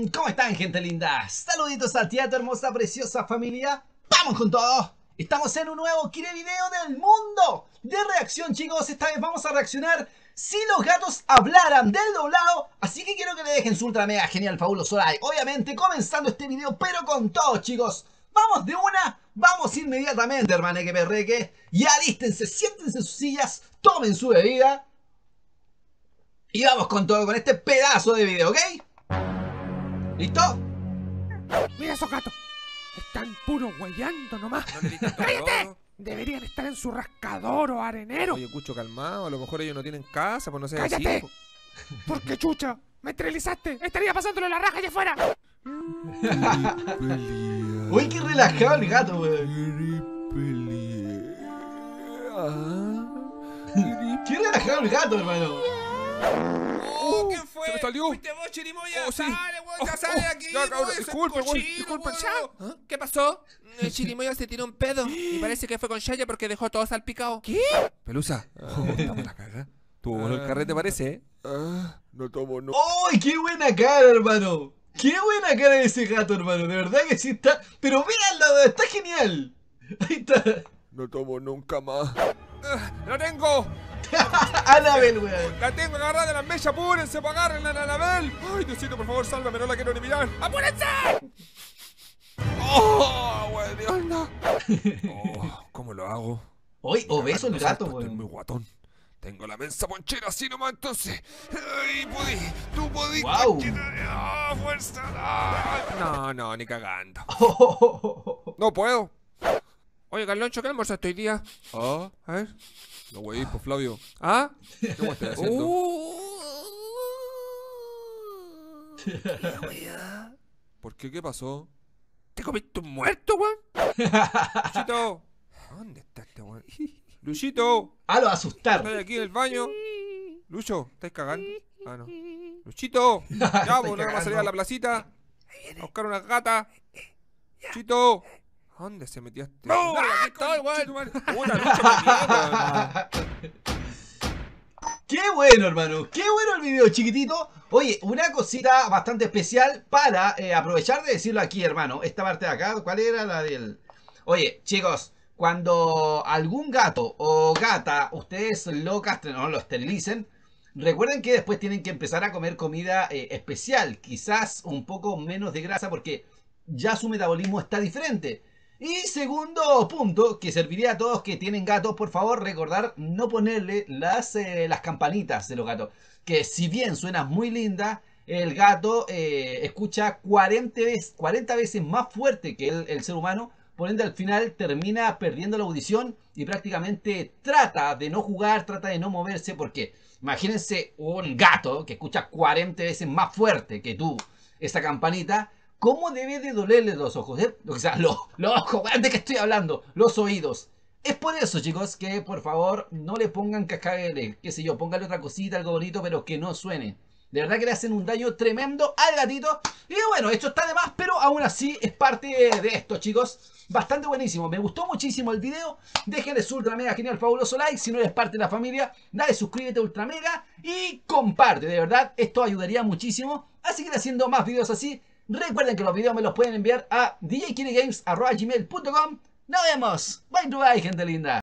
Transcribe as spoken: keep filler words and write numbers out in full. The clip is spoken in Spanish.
¿Cómo están, gente linda? Saluditos a ti, a tu hermosa, preciosa familia. ¡Vamos con todo! Estamos en un nuevo Kire Video del mundo de reacción, chicos. Esta vez vamos a reaccionar si los gatos hablaran del doblado. Así que quiero que le dejen su ultra mega genial fabuloso like. Obviamente comenzando este video, pero con todo, chicos. Vamos de una, vamos inmediatamente, hermaneque perreque. Y alístense, siéntense en sus sillas, tomen su bebida. Y vamos con todo, con este pedazo de video, ¿ok? ¿Listo? Mira esos gatos. Están puro huellando nomás. No le digas tanto ¡Cállate! color. Deberían estar en su rascador o arenero. Oye, Cucho, calmado. A lo mejor ellos no tienen casa, pues no sé. ¡Cállate! Así, po. ¿Por qué, chucha? Me esterilizaste. Estaría pasándole la raja allá afuera. Uy, qué relajado el gato, weón. Qué relajado el gato, hermano. Oh, ¿quién fue? se me salió. ¿Fuiste vos, Chirimoya? Oh, sí. Sale, weón, ya Oh, sale de oh, aquí. ya, cabrón, weón, disculpe, ese weón, cochino, disculpe, weón. ya. ¿Ah? ¿Qué pasó? El Chirimoya se tiró un pedo y parece que fue con Shaya porque dejó todo salpicado. ¿Qué? Pelusa, estamos la caga. Tuvo bueno el carrete, parece, ¿eh? Ah, no tomo, no. ¡Uy, qué buena cara, hermano! ¡Qué buena cara de ese gato, hermano! De verdad que sí está... Pero véanlo, está genial. Ahí está. No tomo nunca más. ¡La tengo! Anabel, weón. ¡La tengo agarrada de la mesa! ¡Apúrense para agarren a la Anabel! ¡Ay, Diosito, por favor, sálvame! No la quiero ni mirar. ¡Apúrense! ¡Oh, güey, Dios, no! Oh, ¿cómo lo hago? Hoy, obeso el gato, Estoy muy weón. guatón. Tengo la mensa ponchera así nomás, entonces. ¡Ay, podí! ¡Tú podí! Guau. ¡Ah, fuerza! ¡Ah! No, no, ni cagando. Oh, No puedo. Oye, Carloncho, ¿qué almorzaste hoy día? Ah, A ver. no, güey, pues Flavio. ¿Ah? ¿Qué me estás haciendo? ¿Por qué? ¿Qué pasó? ¿Te comiste un muerto, weón? Luchito. ¿Dónde está este weón? Luchito. A lo asustar. ¿Estás aquí en el baño? Lucho, ¿estás cagando? Ah, no. Luchito. Ya, pues, no vamos a salir a la placita. A buscar unas gatas. Luchito. ¿A dónde se metió este? ¡No! ¡Ah, ¡Aquí estoy, weón! Una lucha Qué bueno, hermano. Qué bueno el video, chiquitito. Oye, una cosita bastante especial para eh, aprovechar de decirlo aquí, hermano. Esta parte de acá, ¿cuál era la del...? Oye, chicos, cuando algún gato o gata ustedes lo castren o lo esterilicen, recuerden que después tienen que empezar a comer comida eh, especial. Quizás un poco menos de grasa porque ya su metabolismo está diferente. Y segundo punto, que serviría a todos que tienen gatos, por favor, recordar no ponerle las, eh, las campanitas de los gatos. Que si bien suena muy linda, el gato eh, escucha cuarenta veces, cuarenta veces más fuerte que el, el ser humano. Por ende, al final termina perdiendo la audición y prácticamente trata de no jugar, trata de no moverse. Porque imagínense un gato que escucha cuarenta veces más fuerte que tú esa campanita. ¿Cómo debe de dolerle los ojos? ¿Eh? O sea, los, los ojos, ¿de qué estoy hablando? Los oídos. Es por eso, chicos, que por favor no le pongan cascabel, qué sé yo, póngale otra cosita, algo bonito, pero que no suene. De verdad que le hacen un daño tremendo al gatito. Y bueno, esto está de más, pero aún así es parte de esto, chicos. Bastante buenísimo. Me gustó muchísimo el video. Déjenle su ultra mega genial fabuloso like. Si no eres parte de la familia, dale suscríbete ultra mega y comparte. De verdad, esto ayudaría muchísimo a seguir haciendo más videos así. Recuerden que los videos me los pueden enviar a d j kiregames arroba gmail punto com. Nos vemos. Bye bye, gente linda.